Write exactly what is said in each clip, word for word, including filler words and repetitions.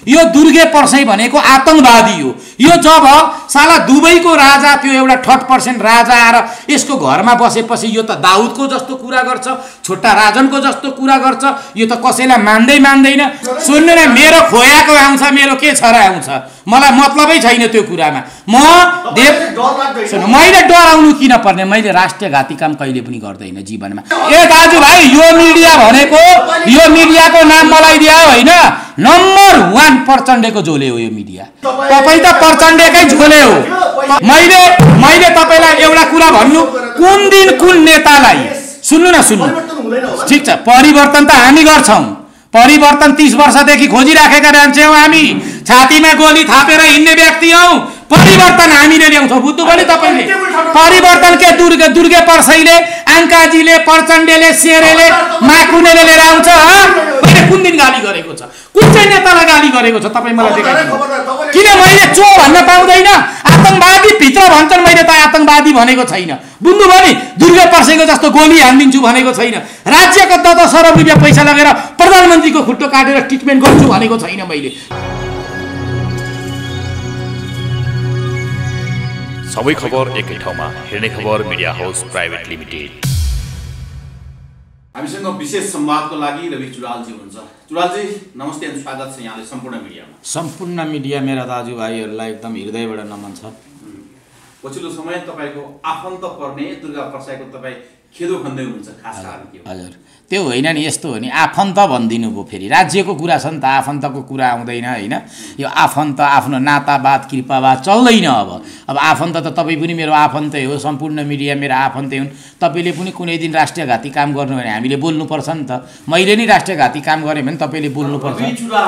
यो दुर्गे पर्साई भनेको आतंकवादी हो। यो जब साला दुबईको राजा त्यो एउटा थर्ड पर्सेन्ट राजा आएर यसको घरमा बसेपछि यो त दाउदको जस्तो कुरा गर्छ, छोटा राजनको जस्तो कुरा गर्छ, यो त कसैलाई मान्दै मान्दैन। सुन्नु न, मेरो खोयाको आउँछ, मेरो के छ र आउँछ, मलाई मतलबै छैन त्यो कुरामा। म देव सुन्नु, मैले डराउनु किन पर्ने? मैले राष्ट्रघाती काम कहिले पनि गर्दैन जीवनमा। ए दाजुभाइ, यो मिडिया भनेको, यो मिडियाको नाम मलाई दियो होइन, नम्बर वान प्रचण्डको झोले हो यो मिडिया। तपाईँ त प्रचण्डकै झोले हो। मैले मैले तपाईँलाई एउटा कुरा भन्नु, कुन दिन कुन नेतालाई, सुन्नु न सुन्नु, ठिक छ, परिवर्तन त हामी गर्छौँ, परिवर्तन तीस वर्षदेखि खोजिराखेका मान्छे हौ हामी, छातीमा गोली थापेर हिँड्ने व्यक्ति हौ। परिवर्तन हामीले ल्याउँछौँ, बुझ्नुभयो नि तपाईँले? परिवर्तन के दुर्गे दुर्गे पर्साईले, आङ्काजीले, प्रचण्डले, शेरेले, माकुनेले लिएर आउँछ? मैले कुन दिन गाली गरेको छ? कुन चाहिँ नेतालाई गाली गरेको छ तपाईँ मलाई देखाइदिनु। किन मैले चो भन्न पाउँदैन? आतंकवादी भित्र भन्छन्, मैले त आतंकवादी भनेको छैन, बुझ्नुभयो नि? दुर्गे पर्साईको जस्तो गोली हानिदिन्छु भनेको छैन, राज्यको दस दस अरब रुपियाँ पैसा लगेर प्रधानमन्त्रीको खुट्टो काटेर ट्रिटमेन्ट गर्छु भनेको छैन मैले। सबै खबर एकै ठाउँमा हेर्ने खबर मिडिया हाउस प्राइभेट लिमिटेड। हामीसँग विशेष संवादको लागि रवि चुडालजी हुनुहुन्छ। चुडालजी नमस्ते अनि स्वागत छ यहाँले सम्पूर्ण मिडियामा। सम्पूर्ण मिडिया मेरा दाजुभाइहरूलाई एकदम हृदयबाट नमन छ। पछिल्लो समय तपाईँको आफन्त पर्ने दुर्गा पर्साईको तपाईँ खेदो खन्दै हुनुहुन्छ, खास कारण के हो? हजुर, त्यो होइन नि, यस्तो हो नि, आफन्त भनिदिनु भयो, फेरि राज्यको कुरा छ नि त, आफन्तको कुरा आउँदैन होइन। यो आफन्त आफ्नो नातावाद कृपावाद चल्दैन। अब अब आफन्त त तपाईँ पनि मेरो आफन्तै हो, सम्पूर्ण मिडिया मेरो आफन्तै हुन्। तपाईँले पनि कुनै दिन राष्ट्रघाती काम गर्नु भने हामीले बोल्नुपर्छ नि त। मैले नि राष्ट्रघाती काम गरेँ भने तपाईँले बोल्नुपर्छ।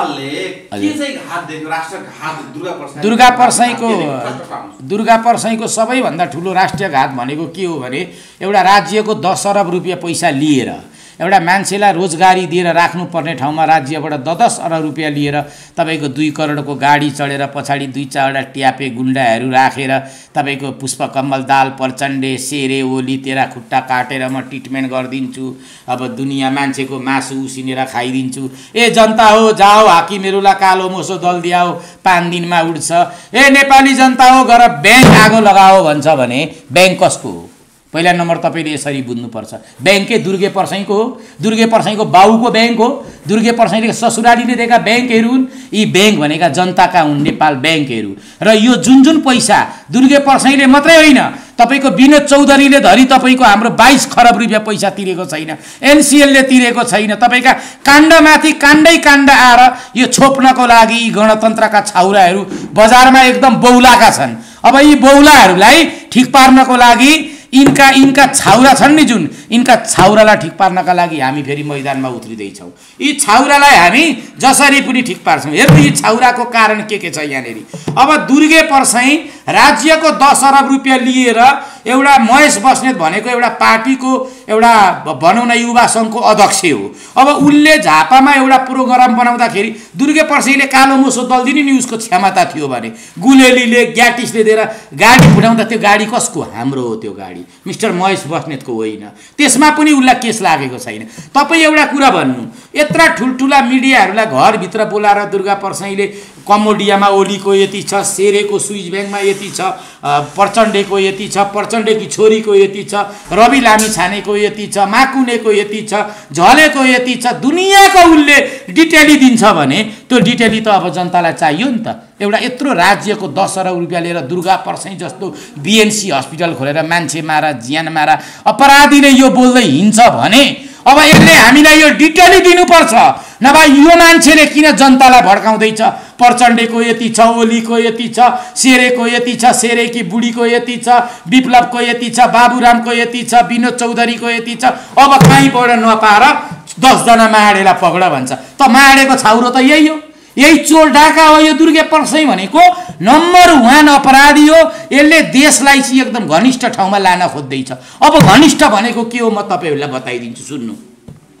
दुर्गा पर्साईको दुर्गा पर्साईको सबैभन्दा ठुलो राष्ट्रघात भनेको के हो भने, एउटा राज्यको दस अरब रुपियाँ पैसा लिएर एउटा मान्छेलाई रोजगारी दिएर राख्नुपर्ने ठाउँमा राज्यबाट दस दस अरब रुपियाँ लिएर तपाईँको दुई करोडको गाडी चढेर पछाडि दुई चारवटा ट्यापे गुन्डाहरू राखेर तपाईँको पुष्पकमल दाल, प्रचण्डे, शेरे, ओली तेरा खुट्टा काटेर म ट्रिटमेन्ट गरिदिन्छु, अब दुनियाँ मान्छेको मासु उसिनेर खाइदिन्छु, ए जनता हो जाओ हाकिमहरूलाई कालो मोसो दल दियाओ, पाँच दिनमा उड्छ, ए नेपाली जनता हो गएर ब्याङ्क आगो लगाओ भन्छ भने ब्याङ्क कसको हो? पहिला नम्बर तपाईँले यसरी बुझ्नुपर्छ। ब्याङ्कै दुर्गे पर्साईको हो, दुर्गे पर्साईको बाउको ब्याङ्क हो, दुर्गे पर्साईले ससुरालीले दिएका ब्याङ्कहरू हुन्। यी ब्याङ्क भनेका जनताका हुन्, नेपाल ब्याङ्कहरू। र यो जुन जुन पैसा दुर्गे पर्साईले मात्रै होइन, तपाईँको विनोद चौधरीले धरि तपाईँको हाम्रो बाइस खरब रुपियाँ पैसा तिरेको छैन, एनसिएलले तिरेको छैन। तपाईँका काण्डमाथि काण्डै काण्ड आएर यो छोप्नको लागि गणतन्त्रका छाउराहरू बजारमा एकदम बौलाका छन्। अब यी बौलाहरूलाई ठिक पार्नको लागि इनका इनका छाउरा छन् नि, जुन इनका छाउरालाई ठिक पार्नका लागि हामी फेरि मैदानमा उत्रिँदैछौँ। यी छाउरालाई हामी जसरी पनि ठिक पार्छौँ। हेर्नु यी छाउराको कारण के के छ यहाँनिर। अब दुर्गे पर्साई राज्यको दस अरब रुपियाँ लिएर एउटा महेश बस्नेत भनेको एउटा पार्टीको एउटा भनौँ न युवा सङ्घको अध्यक्ष हो। अब उसले झापामा एउटा प्रोग्राम बनाउँदाखेरि दुर्गे पर्साईले कालो मोसो दल दिने नि उसको क्षमता थियो भने गुलेलीले ग्याटिसले दिएर गाडी फुटाउँदा त्यो गाडी कसको? हाम्रो हो त्यो गाडी, मिस्टर महेश बस्नेतको होइन। त्यसमा पनि उसलाई केस लागेको छैन। तपाईँ एउटा कुरा भन्नु, यत्रा ठुल्ठुला मिडियाहरूलाई घरभित्र बोलाएर दुर्गा पर्साईले कमोडियामा ओलीको यति छ, शेरेको स्विस ब्याङ्कमा यति छ, प्रचण्डेको यति छ, प्रचण्डेकी छोरीको यति छ, रवि लामिछानेको यति छ, माकुनेको यति छ, झलेको यति छ, दुनियाँको उसले डिटेली दिन्छ भने त्यो डिटेली त अब जनतालाई चाहियो नि त। एउटा यत्रो राज्यको दस अरब रुपियाँ लिएर दुर्गा पर्साई जस्तो बिएनसी हस्पिटल खोलेर मान्छे मारा, ज्यान मारा अपराधीले यो बोल्दै हिँड्छ भने अब यसले हामीलाई यो डिटेली दिनुपर्छ। नभए यो मान्छेले किन जनतालाई भड्काउँदैछ? प्रचण्डेको यति छ, ओलीको यति छ, शेरेको यति छ, शेरेकी बुढीको यति छ, विप्लवको यति छ, बाबुरामको यति छ, विनोद चौधरीको यति छ। अब कहीँबाट नपाएर दसजना माडेलाई पक्ड भन्छ त। माडेको छाउरो त यही हो, यही चोर डाका हो। यो दुर्गे पर्साई भनेको नम्बर वान अपराधी हो। यसले देशलाई चाहिँ एकदम घनिष्ठ ठाउँमा लान खोज्दैछ। अब घनिष्ठ भनेको के हो म तपाईँहरूलाई बताइदिन्छु, सुन्नु।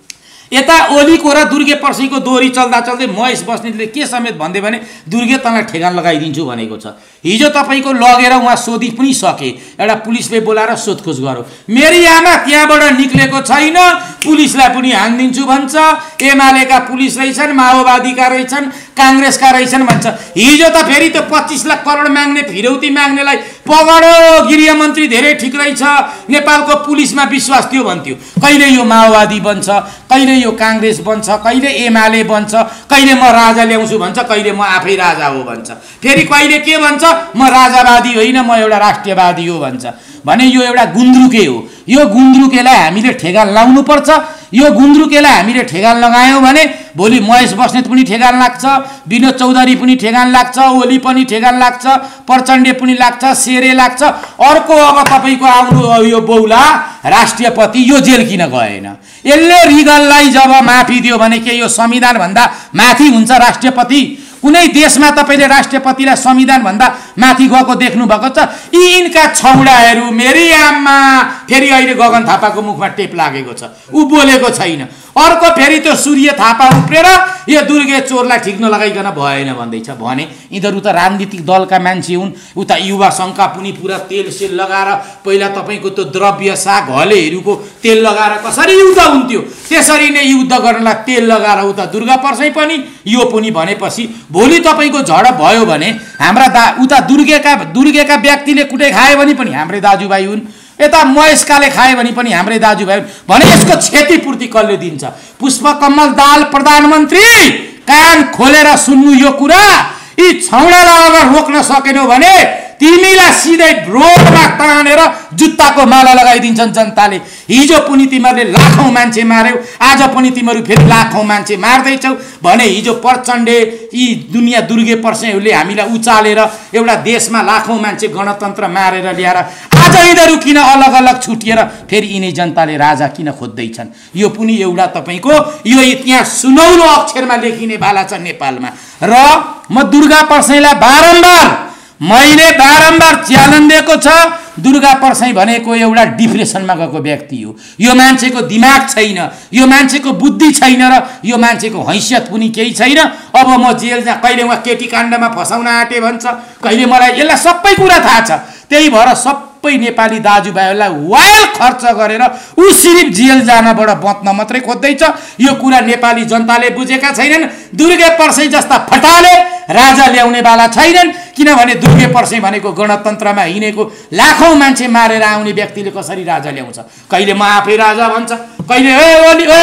यता ओलीको र दुर्गे पर्सैको दोहोरी चल्दा चल्दै महेश बस्नेतले के समेत भन्दै भने दुर्गे तँलाई ठेगान लगाइदिन्छु भनेको छ। हिजो तपाईँको लगेर उहाँ सोधि पनि सके, एउटा पुलिसले बोलाएर सोधखोज गरौँ, मेरी आमा त्यहाँबाट निक्लेको छैन, पुलिसलाई पनि हानिदिन्छु भन्छ, एमालेका पुलिस रहेछन्, माओवादीका रहेछन्, काङ्ग्रेसका रहेछन् भन्छ। हिजो त फेरि त्यो पच्चिस लाख करोड माग्ने फिरौती माग्नेलाई पगडो गृहमन्त्री धेरै ठिक रहेछ, नेपालको पुलिसमा विश्वास थियो भन्थ्यो। कहिले यो माओवादी बन्छ, कहिले यो काङ्ग्रेस बन्छ, कहिले एमाले बन्छ, कहिले म राजा ल्याउँछु भन्छ, कहिले म आफै राजा हो भन्छ, फेरि कहिले के भन्छ म राजावादी होइन म एउटा राष्ट्रियवादी हो भन्छ। भने यो एउटा गुन्द्रुके हो। यो गुन्द्रुकेलाई हामीले ठेगान लाउनुपर्छ। यो गुन्द्रुकेलाई हामीले ठेगान लगायौँ भने भोलि महेश बस्नेत पनि ठेगान लाग्छ, विनोद चौधरी पनि ठेगान लाग्छ, ओली पनि ठेगान लाग्छ, प्रचण्डे पनि लाग्छ, शेरे लाग्छ। अर्को अब तपाईँको आउनु यो बौला राष्ट्रियपति यो जेल किन गएन? यसले रिगललाई जब माफी दियो भने के यो संविधानभन्दा माथि हुन्छ राष्ट्रियपति? कुनै देशमा तपाईँले राष्ट्रपतिलाई संविधानभन्दा माथि गएको देख्नुभएको छ? यी यिनका छौडाहरू मेरी आमा। फेरि अहिले गगन थापाको मुखमा टेप लागेको छ, ऊ बोलेको छैन। अर्को फेरि त्यो सूर्य थापा उफ्रेर यो दुर्गे चोरलाई ठिक नलगाइकन भएन भन्दैछ। भने यिनीहरू त राजनीतिक दलका मान्छे हुन्। उता युवा सङ्घका पनि पुरा तेल सेल लगाएर पहिला तपाईँको त्यो द्रव्य साग हलेहरूको तेल लगाएर कसरी युद्ध हुन्थ्यो त्यसरी नै युद्ध गर्नलाई तेल लगाएर उता दुर्गा पर्सै पनि यो पनि भनेपछि भोलि तपाईँको झडप भयो भने हाम्रा दा उता दुर्गेका दुर्गेका व्यक्तिले कुटै खायो भने पनि हाम्रै दाजुभाइ हुन्, यता महेशकाले खायो भने पनि हाम्रै दाजुभाइ हुन्। भने यसको क्षतिपूर्ति कसले दिन्छ? पुष्पकमल दाहाल प्रधानमन्त्री कान खोलेर सुन्नु यो कुरा। यी छौडालाई अगर रोक्न सकेनौ भने तिमीलाई सिधै रोडमा तानेर जुत्ताको माला लगाइदिन्छन् जनताले। हिजो पनि तिमीहरूले लाखौँ मान्छे मार्यौ, आज पनि तिमीहरू फेरि लाखौँ मान्छे मार्दैछौ। भने हिजो प्रचण्डे यी दुनियाँ दुर्गे पर्सेहरूले हामीलाई उचालेर एउटा देशमा लाखौँ मान्छे गणतन्त्र मारेर ल्याएर आज यिनीहरू किन अलग अलग छुटिएर फेरि यिनै जनताले राजा किन खोज्दैछन्? यो पनि एउटा तपाईँको यो त्यहाँ सुनौलो अक्षरमा लेखिने बाला छ नेपालमा। र म दुर्गा पर्सैलाई बारम्बार मैले बारम्बार च्यालेन्ज दिएको छ। दुर्गा पर्सै भनेको एउटा डिप्रेसनमा गएको व्यक्ति हो। यो मान्छेको दिमाग छैन, यो मान्छेको बुद्धि छैन र यो मान्छेको हैसियत पनि केही छैन। अब म जेल जा कहिले उहाँ केटी काण्डमा फसाउन आँटे भन्छ, कहिले मलाई यसलाई सबै कुरा थाहा छ। त्यही भएर सबै नेपाली दाजुभाइहरूलाई वाइल खर्च गरेर ऊ सिर्फ जेल जानबाट बच्न मात्रै खोज्दैछ। यो कुरा नेपाली जनताले बुझेका छैनन्। दुर्गे पर्सै जस्ता फटाले राजा ल्याउनेवाला छैनन्। किनभने दुर्गे पर्सै भनेको गणतन्त्रमा हिँडेको लाखौँ मान्छे मारेर आउने व्यक्तिले कसरी राजा ल्याउँछ? कहिले म आफै राजा भन्छ, कहिले ए ओली ए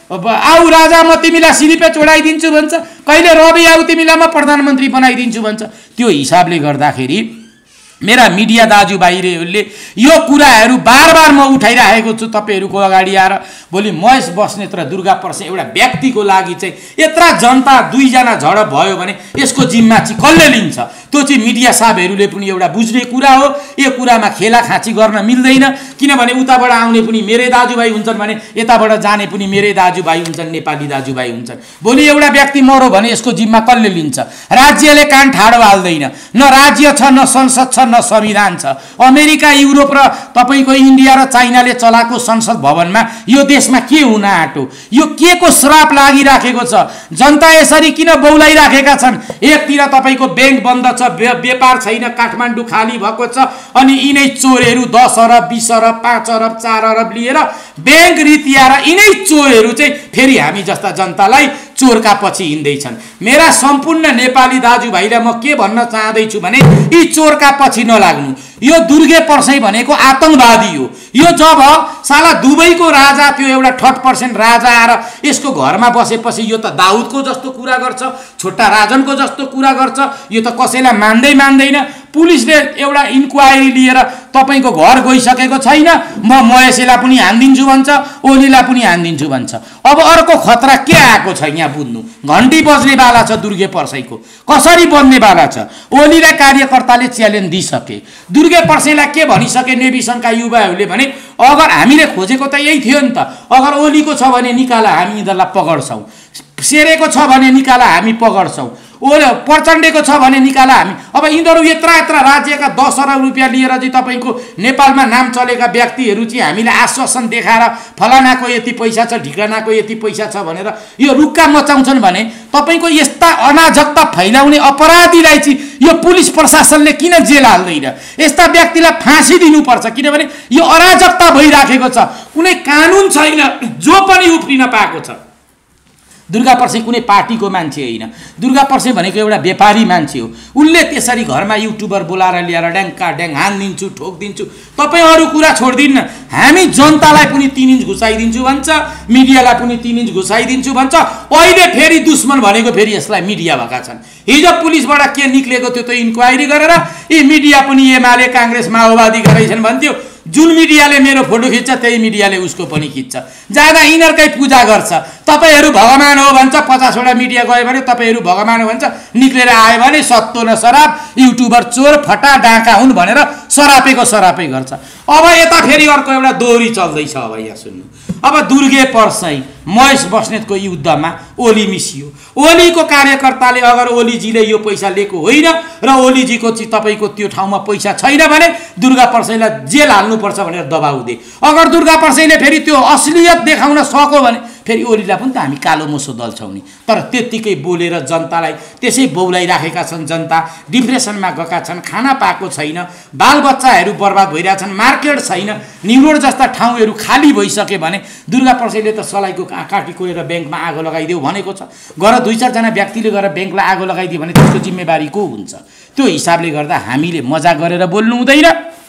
आऊ राजा म तिमीलाई सिरिपे चोडाइदिन्छु भन्छ, कहिले रवि आऊ तिमीलाई म प्रधानमन्त्री बनाइदिन्छु भन्छ। त्यो हिसाबले गर्दाखेरि मेरा मिडिया दाजुभाइहरूले यो कुराहरू बार बार म उठाइरहेको छु तपाईँहरूको अगाडि आएर। भोलि महेश बस्नेत र दुर्गा पर्सै एउटा व्यक्तिको लागि चाहिँ यत्रा जनता दुईजना झडप भयो भने यसको जिम्मा चाहिँ कसले लिन्छ? त्यो चाहिँ मिडिया साहबहरूले पनि एउटा बुझ्ने कुरा हो। यो कुरामा खेलाखाँची गर्न मिल्दैन। किनभने उताबाट आउने पनि मेरै दाजुभाइ हुन्छन् भने यताबाट जाने पनि मेरै दाजुभाइ हुन्छन्, नेपाली दाजुभाइ हुन्छन्। भोलि एउटा व्यक्ति मरो भने यसको जिम्मा कसले लिन्छ? राज्यले कान ठाडो हाल्दैन। न राज्य छ, न संसद छ, न संविधान छ। अमेरिका, युरोप र तपाईँको इन्डिया र चाइनाले चलाएको संसद भवनमा यो देशमा के हुन आँटो? यो के को श्राप लागिराखेको छ? जनता यसरी किन बौलाइराखेका छन्? एकतिर तपाईँको ब्याङ्क बन्द छ, व्यापार छैन, काठमाडौँ खाली भएको छ, अनि यिनै चोरहरू दस अरब बिस अरब पाँच अरब चार अरब लिएर ब्याङ्क रितियाएर यिनै चोरहरू चाहिँ फेरि हामी जस्ता जनतालाई चोरका पछि हिँड्दैछन्। मेरा सम्पूर्ण नेपाली दाजुभाइलाई म के भन्न चाहदैछु भने यी चोरका पछि नलाग्नु। यो दुर्गे पर्सै भनेको आतंकवादी हो। यो जब साला दुबईको राजा त्यो एउटा थर्ड पर्सेन्ट राजा आएर यसको घरमा बसेपछि यो त दाउदको जस्तो कुरा गर्छ, छोटा राजनको जस्तो कुरा गर्छ। यो त कसैलाई मान्दै मान्दैन। पुलिसले एउटा इन्क्वायरी लिएर तपाईँको घर गइसकेको छैन। म महेशलाई पनि हानिदिन्छु भन्छ, ओलीलाई पनि हानिदिन्छु भन्छ। अब अर्को खतरा के आएको छ यहाँ बुझ्नु? घन्टी बज्नेवाला छ दुर्गे पर्सैको। कसरी बन्नेवाला छ? ओलीलाई कार्यकर्ताले च्यालेन्ज दिइसके, दुर्गे पर्सैलाई के भनिसके नेभी सङ्घका युवाहरूले भने अगर हामीले खोजेको त यही थियो नि त। अगर ओलीको छ भने निकाला हामी यिनीहरूलाई पकड्छौँ, शेरेको छ भने निकाला हामी पकड्छौँ, ओ प्रचण्डको छ भने निकाला हामी। अब यिनीहरू यत्रा यत्रा राज्यका दस अरब रुपियाँ लिएर चाहिँ तपाईँको नेपालमा नाम चलेका व्यक्तिहरू चाहिँ हामीले आश्वासन देखाएर फलानाको यति पैसा छ ढिकानाको यति पैसा छ भनेर यो रुक्का मचाउँछन् भने तपाईँको यस्ता अनाजकता फैलाउने अपराधीलाई चाहिँ यो पुलिस प्रशासनले किन जेल हाल्दैन? यस्ता व्यक्तिलाई फाँसी दिनुपर्छ, किनभने यो अराजकता भइराखेको छ। कुनै कानुन छैन, जो पनि उफ्रिन पाएको छ। दुर्गा पर्से कुनै पार्टीको मान्छे होइन, दुर्गा पर्से भनेको एउटा व्यापारी मान्छे हो। उसले त्यसरी घरमा युट्युबर बोलाएर ल्याएर ड्याङ्का ड्याङ हानिदिन्छु ठोकिदिन्छु, तपाईँ अरू कुरा छोडिदिन्न, हामी जनतालाई पनि तिन इन्च घुसाइदिन्छु भन्छ, मिडियालाई पनि तिन इन्च घुसाइदिन्छु भन्छ। अहिले फेरि दुश्मन भनेको फेरि यसलाई मिडिया भएका छन्। हिजो पुलिसबाट के निक्लेको थियो त इन्क्वायरी गरेर यी मिडिया पनि एमाले काङ्ग्रेस माओवादी गरेछन् भन्थ्यो। जुन मिडियाले मेरो फोटो खिच्छ त्यही मिडियाले उसको पनि खिच्छ। जाँदा यिनीहरूकै पूजा गर्छ। तपाईँहरू भगवान हो भन्छ, पचासवटा मिडिया गयो भने तपाईँहरू भगवान हो भन्छ, निक्लेर आयो भने सत्तो न शराब युट्युबर चोर फटा डाँका हुन् भनेर सरापेको सरापै गर्छ। अब यता फेरि अर्को एउटा दोहोरी चल्दैछ। अब यहाँ सुन्नु, अब दुर्गे परसाई महेश बस्नेतको युद्धमा ओली मिसियो। ओलीको कार्यकर्ताले अगर ओलीजीले यो पैसा लिएको होइन र ओलीजीको चाहिँ तपाईँको त्यो ठाउँमा पैसा छैन भने दुर्गा परसाईलाई जेल हाल्नुपर्छ भनेर दबाउ दिए। अगर दुर्गा परसाईले फेरि त्यो असलियत देखाउन सक्यो भने फेरि ओलीलाई पनि त हामी कालो मोसो दल्छौँ नि। तर त्यत्तिकै बोलेर जनतालाई त्यसै बौलाइराखेका छन्। जनता डिप्रेसनमा गएका छन्, खाना पाएको छैन, बालबच्चाहरू बर्बाद भइरहेछन्, मार्केट छैन, न्युरोड जस्ता ठाउँहरू खाली भइसक्यो भने दुर्गा परसाईले त सलाइको काटी कोरेर ब्याङ्कमा आगो लगाइदेऊ भनेको छ। गएर दुई चारजना व्यक्तिले गएर ब्याङ्कलाई आगो लगाइदियो भने त्यसको जिम्मेवारी को हुन्छ? त्यो हिसाबले गर्दा हामीले मजा गरेर बोल्नु हुँदैन।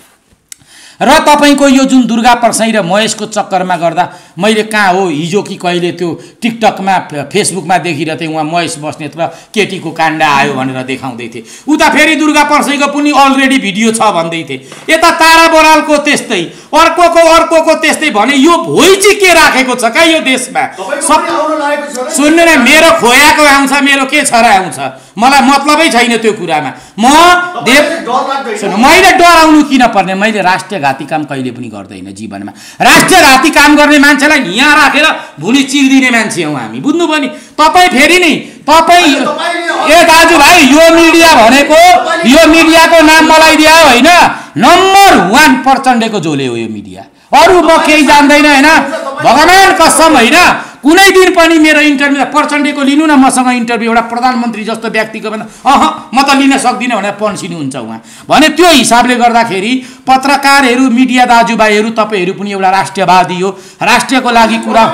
र तपाईँको यो जुन दुर्गा परसाई र महेशको चक्करमा गर्दा मैले कहाँ हो हिजो कि कहिले त्यो टिकटकमा फेसबुकमा देखिरहेको थिएँ, उहाँ महेश बस्नेत र केटीको काण्ड आयो भनेर देखाउँदै थिए। उता फेरि दुर्गा परसाईको पनि अलरेडी भिडियो छ भन्दै थिए। यता तारा बरालको त्यस्तै, अर्कोको अर्कोको त्यस्तै भने यो भोइ चाहिँ के राखेको छ क्या यो देशमा? सुन्नु न, मेरो खोयाको आउँछ, मेरो के छ र आउँछ, मलाई मतलबै छैन त्यो कुरामा। म देव सुन्नु, मैले डराउनु किन पर्ने? मैले राष्ट्रघाती काम कहिले पनि गर्दैन जीवनमा। राष्ट्रघाती काम गर्ने मान्छेलाई यहाँ राखेर भुली चिर्दिने मान्छे हौँ हामी, बुझ्नुभयो नि? तपाईँ फेरि नै तपाईँ ए दाजुभाइ, यो मिडिया भनेको यो मिडियाको नाम मलाई दियो होइन, नम्बर वान प्रचण्डको झोले हो यो मिडिया। अरू म केही जान्दैन होइन, भगवान कसम होइन। कुनै दिन पनि मेरो इन्टरभ्यू प्रचण्डको लिनु न मसँग इन्टरभ्यू, एउटा प्रधानमन्त्री जस्तो व्यक्तिको भन्दा अह म त लिन सक्दिनँ भनेर पन्सिनुहुन्छ उहाँ भने। त्यो हिसाबले गर्दाखेरि पत्रकारहरू मिडिया दाजुभाइहरू तपाईँहरू पनि एउटा राष्ट्रवादी हो, राष्ट्रको लागि कुरा।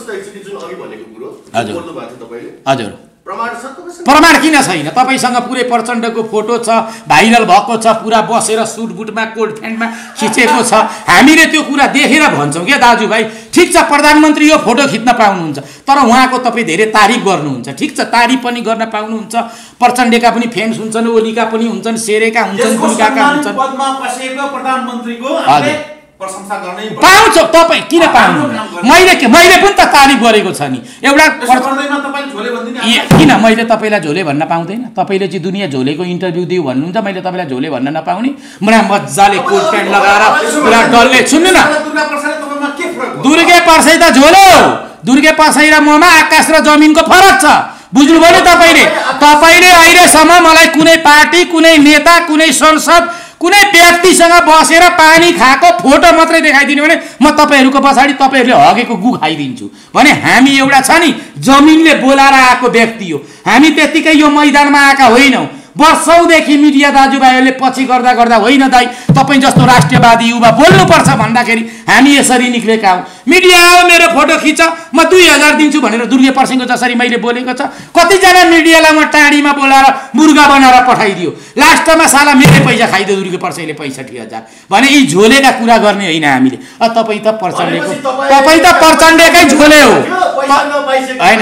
हजुर हजुर प्रमाण किन छैन? तपाईँसँग पुरै प्रचण्डको फोटो छ, भाइरल भएको छ, पुरा बसेर सुट बुटमा कोट प्यान्टमा खिचेको छ। हामीले त्यो कुरा देखेर भन्छौँ क्या दाजुभाइ। ठिक छ, प्रधानमन्त्री यो फोटो खिच्न पाउनुहुन्छ, तर उहाँको तपाईँ धेरै तारिफ गर्नुहुन्छ। ठिक छ, तारिफ पनि गर्न पाउनुहुन्छ। प्रचण्डका पनि फ्यान्स हुन्छन्, ओलीका पनि हुन्छन्, शेरेका हुन्छन्, दुर्गाका हुन्छन्। पाउँछ तपाईँ, किन पाउनु? मैले मैले पनि त तारिफ गरेको छ नि। एउटा किन मैले तपाईँलाई झोले भन्न पाउँदैन? तपाईँले चाहिँ दुनियाँ झोलेको इन्टरभ्यू दियो भन्नुहुन्छ, मैले तपाईँलाई झोले भन्न नपाउने? मलाई मजाले कोट प्यान्ट लगाएर पुरा डल्ले। सुन्नु न, दुर्गे परसाई त झोले हो। दुर्गे परसाई र ममा आकाश र जमिनको फरक छ, बुझ्नुभयो नि तपाईँले? तपाईँले अहिलेसम्म मलाई कुनै पार्टी, कुनै नेता, कुनै संसद, कुनै व्यक्तिसँग बसेर पानी खाएको फोटो मात्रै देखाइदिनु भने म तपाईँहरूको पछाडि तपाईँहरूले हगेको गु खाइदिन्छु भने हामी एउटा छ नि जमिनले बोलाएर आएको व्यक्ति हो। हामी त्यतिकै यो मैदानमा आएका होइनौँ। वर्षौँदेखि मिडिया दाजुभाइहरूले पछि गर्दा गर्दा होइन दाइ तपाईँ जस्तो राष्ट्रवादी युवा बोल्नुपर्छ भन्दाखेरि हामी यसरी निक्लेका हौँ। मिडिया आयो मेरो फोटो खिच, म दुई हजार दिन्छु भनेर दुर्गे परसाईको जसरी मैले बोलेको छ, कतिजना मिडियालाई म टाढीमा बोलाएर मुर्गा बनाएर पठाइदियो। लास्टमा साला मेरै पैसा खाइदियो दुर्गे परसाईले पैँसठी हजार भने यी झोलेका कुरा गर्ने होइन हामीले। तपाईँ त प्रचण्डको तपाईँ त प्रचण्डकै झोले हो होइन?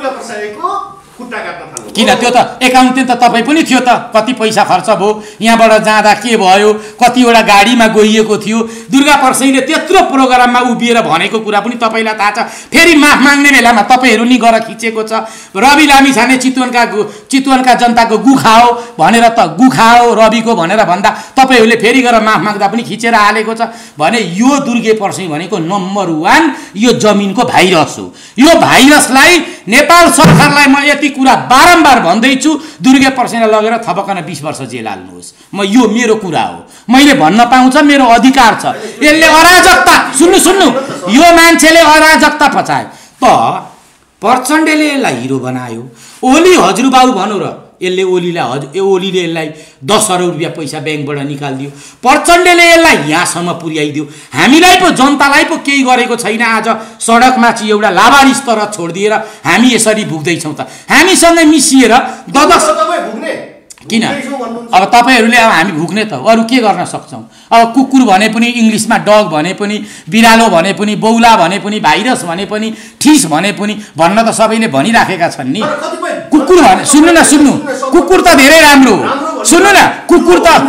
किन? त्यो त एकाउन्टेन्ट त तपाईँ पनि थियो त। कति पैसा खर्च भयो, यहाँबाट जाँदा के भयो, कतिवटा गाडीमा गइएको थियो। दुर्गा परसाईले त्यत्रो प्रोग्राममा उभिएर भनेको कुरा पनि तपाईँलाई थाहा छ। फेरि माफ माग्ने बेलामा तपाईँहरू नि गएर खिचेको छ। रवि लामिछाने चितवनका चितवनका जनताको गुखा हो भनेर त गुखा हो रविको भनेर भन्दा तपाईँहरूले फेरि गएर माफ माग्दा पनि खिचेर हालेको छ भने यो दुर्गे परसाई भनेको नम्बर वान यो जमिनको भाइरस हो। यो भाइरसलाई नेपाल सरकारलाई म यति यति कुरा बारम्बार भन्दैछु, दुर्गे पर्साईलाई लगेर थपकन बीस वर्ष जेल हाल्नुहोस्। म यो मेरो कुरा हो, मैले भन्न पाउँछ, मेरो अधिकार छ। यसले अराजकता, सुन्नु सुन्नु यो मान्छेले अराजकता पचायो त प्रचण्डले यसलाई हिरो बनायो। ओली हजुरबाबु भनौँ र, यसले ओलीलाई हजुर ए ओलीले यसलाई दस अरब रुपियाँ पैसा ब्याङ्कबाट निकालिदियो, प्रचण्डले यसलाई यहाँसम्म पुर्याइदियो। हामीलाई पो जनतालाई पो केही गरेको छैन। आज सडकमा चाहिँ एउटा लावारिस तर छोडिदिएर हामी यसरी भुक्दैछौँ त। हामीसँग मिसिएर ददस किन अब तपाईँहरूले अब हामी भुक्ने त अरू के गर्न सक्छौँ? अब कुकुर भने पनि इङ्ग्लिसमा डग भने पनि, बिरालो भने पनि, बौला भने पनि, भाइरस भने पनि, ठिस भने पनि भन्न त सबैले भनिराखेका छन् नि। कुकुर भने सुन्नु न, सुन्नु कुकुर त धेरै राम्रो हो। सुन्नु न, कुकुर त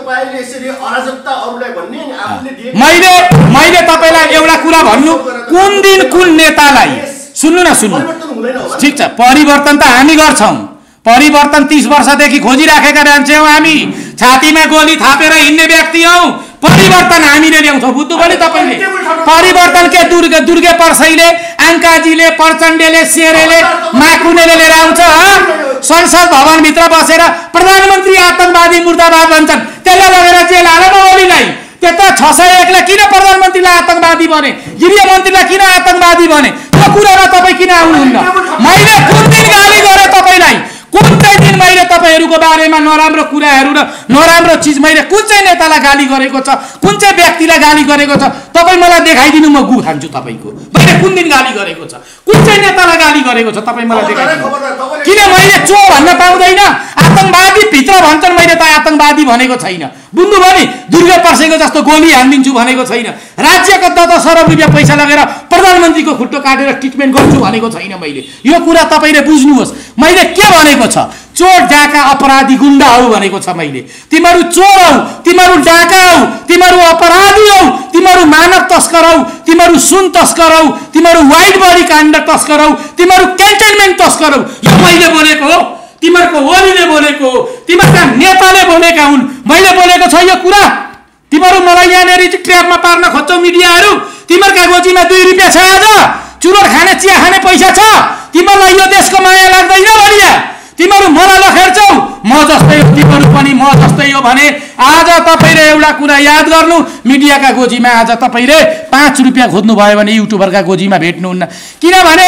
मैले मैले तपाईँलाई एउटा कुरा भन्नु, कुन दिन कुन नेतालाई, सुन्नु न सुन्नु, ठिक छ परिवर्तन त हामी गर्छौँ। परिवर्तन तीस वर्षदेखि खोजिराखेका मान्छे हौ हामी, छातीमा गोली थापेर हिँड्ने व्यक्ति हौ। परिवर्तन हामीले ल्याउँछौँ, बुझ्नुभयो नि तपाईँले? परिवर्तन के दुर्गे दुर्गे पर्साईले, आङ्काजीले, प्रचण्डले, शेरेले, माकुनेले लिएर आउँछ। संसद भवनभित्र बसेर प्रधानमन्त्री आतङ्कवादी मुर्दाबाद भन्छन्, त्यसलाई लगेर जेल हाल न ओलीलाई। त्यता छ सय एकले किन प्रधानमन्त्रीलाई आतङ्कवादी भने, गृहमन्त्रीलाई किन आतङ्कवादी भने, त्यो कुरामा तपाईँ किन आउनुहुन्न? मैले कुन दिन गाली गरेँ तपाईँलाई? कुन चाहिँ दिन मैले तपाईँहरूको बारेमा नराम्रो कुराहरू र नराम्रो चिज मैले कुन चाहिँ नेतालाई गाली गरेको छ, कुन चाहिँ व्यक्तिलाई गाली गरेको छ? तपाईँ मलाई देखाइदिनु, म गु खान्छु तपाईँको। मैले कुन दिन गाली गरेको छ, कुन चाहिँ नेतालाई गाली गरेको छ तपाईँ मलाई देखाइदिनु। किन मैले चो भन्न पाउँदैन? आतङ्कवादी भित्र भन्छन्, मैले त आतङ्कवादी भनेको छैन। बुझ्नुभयो नि? दुर्गे पर्साईको जस्तो गोली हानिदिन्छु भनेको छैन। राज्यको दस दस अरब रुपियाँ पैसा लगेर प्रधानमन्त्रीको खुट्टो काटेर ट्रिटमेन्ट गर्छु भनेको छैन मैले। यो कुरा तपाईँले बुझ्नुहोस्। मैले के भनेको छ? चोर डाका अपराधी गुण्डा हौ भनेको छ मैले। तिमीहरू चोर हौ, तिमीहरू डाका हौ, तिमीहरू अपराधी हौ, तिमीहरू मानव तस्कर हौ, तिमीहरू सुन तस्कर हौ, तिमीहरू वाइट बडी काण्ड तस्कर हौ, तिमीहरू क्यान्टनमेन्ट तस्कर हौ। यो मैले बोलेको हो, तिमीहरूको ओलीले बोलेको हो, तिमीहरूका नेताले बोलेका हुन्। मैले बोलेको छ यो कुरा। तिमीहरू मलाई यहाँनिर ट्र्यापमा पार्न खोज्छौ मिडियाहरू। तिमीहरूका गोजीमा दुई रुपियाँ छ, आज चुरोट खाने चिया खाने पैसा छ। तिमीहरूलाई यो देशको माया लाग्दैन भनिया तिमीहरू मलाई लखेड्छौ। म जस्तै हो, तिमीहरू पनि म जस्तै हो भने आज तपाईँले एउटा कुरा याद गर्नु, मिडियाका गोजीमा आज तपाईँले पाँच रुपियाँ खोज्नु भयो भने युट्युबरका गोजीमा भेट्नुहुन्न। किनभने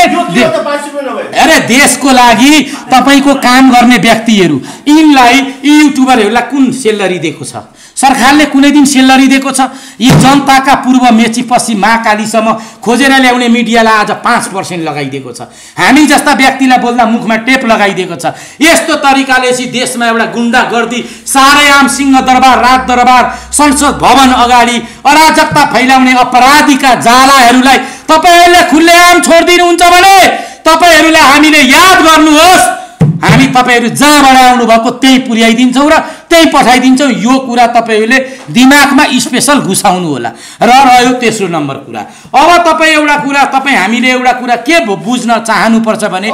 अरे देशको लागि तपाईँको काम गर्ने व्यक्तिहरू, यिनलाई यी युट्युबरहरूलाई कुन सेलरी दिएको छ? सरकारले कुनै दिन सेलरी दिएको छ? यी जनताका पूर्व मेची पश्चिम महाकालीसम्म खोजेर ल्याउने मिडियालाई आज पाँच पर्सेन्ट लगाइदिएको छ। हामी जस्ता व्यक्तिलाई बोल्दा मुखमा टेप लगाइदिएको छ। यस्तो तरिकाले चाहिँ देशमा एउटा गुण्डागर्दी, सारेआम सिंह दरबार, राज दरबार, संसद भवन अगाडि अराजकता फैलाउने अपराधीका जालाहरूलाई तपाईँहरूले खुल्लेआम छोडिदिनुहुन्छ भने तपाईँहरूलाई हामीले याद गर्नुहोस्, हामी तपाईँहरू जहाँबाट आउनुभएको त्यही पुर्याइदिन्छौँ र त्यही पठाइदिन्छौँ। यो कुरा तपाईँहरूले दिमागमा स्पेसल घुसाउनु होला। र रह्यो तेस्रो नम्बर कुरा, अब तपाईँ एउटा कुरा तपाईँ हामीले एउटा कुरा के बुझ्न चाहनुपर्छ भने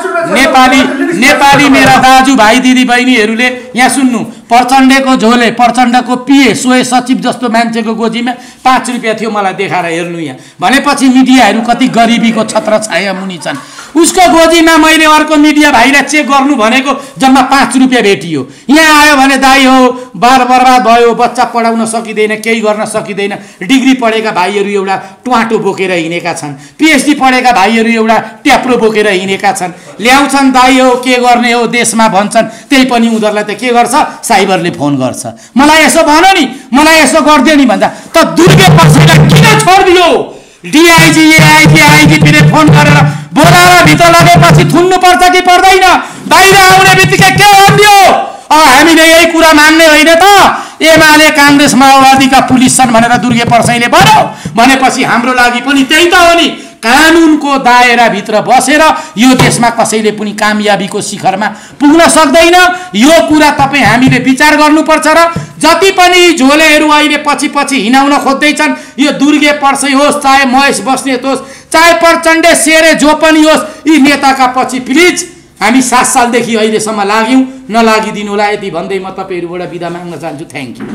नेपाली नेपाली मेरा दाजुभाइ दिदीबहिनीहरूले यहाँ सुन्नु, प्रचण्डको झोले, प्रचण्डको पिए सोहे सचिव जस्तो मान्छेको गोजीमा पाँच रुपियाँ थियो, मलाई देखाएर हेर्नु यहाँ भनेपछि मिडियाहरू कति गरिबीको छत्र छाया मुनि छन्। उसको गोजीमा मैले अर्को मिडिया भाइलाई चेक गर्नु भनेको जम्मा पाँच रुपियाँ भेटियो। यहाँ आयो भने दाइ हो बार बर्बाद भयो, बच्चा पढाउन सकिँदैन, केही गर्न सकिँदैन। डिग्री पढेका भाइहरू एउटा ट्वाटो बोकेर हिँडेका छन्, पिएचडी पढेका भाइहरू एउटा ट्याप्रो बोकेर हिँडेका छन्। ल्याउँछन् दाइ हो के गर्ने हो देशमा भन्छन्, त्यही पनि उनीहरूलाई त के गर्छ, साइबरले फोन गर्छ, मलाई यसो भन नि, मलाई यसो गरिदियो नि भन्दा त दुर्गे पर्साईलाई किन छोडिदियो? डिआइजी एआइजी आइजिपीले फोन गरेर बोलाएर भित्र लगेपछि थुन्नुपर्छ कि पर्दैन? बाहिर आउने बित्तिकै के भनिदियो? अब हामीले यही कुरा मान्ने होइन त? एमाले काङ्ग्रेस माओवादीका पुलिस छन् भनेर दुर्गे पर्साईले भन्यो भनेपछि हाम्रो लागि पनि त्यही त हो नि। कानुनको दायराभित्र बसेर यो देशमा कसैले पनि कामयाबीको शिखरमा पुग्न सक्दैन। यो कुरा तपाईँ हामीले विचार गर्नुपर्छ। र जति पनि झोलेहरू अहिले पछि पछि हिँडाउन खोज्दैछन्, यो दुर्गे पर्साई होस्, चाहे महेश बस्नेत होस्, चाहे प्रचण्डे शेरे जो पनि होस्, यी नेताका पछि प्लिज हामी सात सालदेखि अहिलेसम्म लाग्यौँ, नलागिदिनु होला। यति भन्दै म तपाईँहरूबाट बिदा माग्न चाहन्छु। Thank you.